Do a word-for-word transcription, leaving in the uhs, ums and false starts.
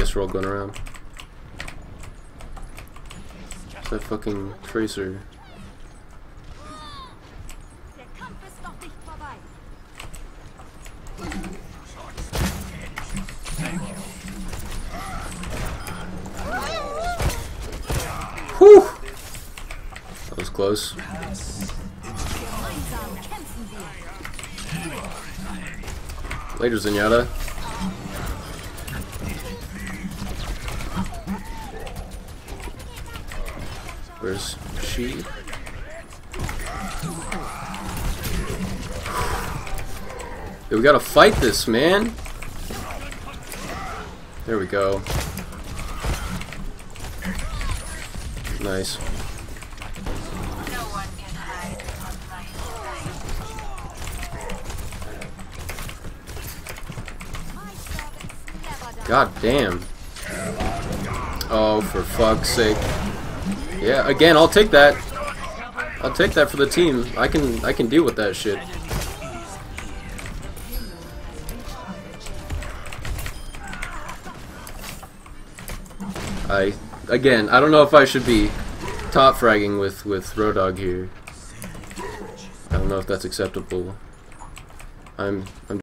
guess we're all going around. It's that fucking Tracer. Whew! That was close. Later, Zenyatta. Where's she? Yo, we gotta fight this, man. There we go. Nice. God damn. Oh, for fuck's sake. Yeah, again, I'll take that. I'll take that for the team. I can I can deal with that shit. I again, I don't know if I should be top fragging with with Rodog here. I don't know if that's acceptable. I'm I'm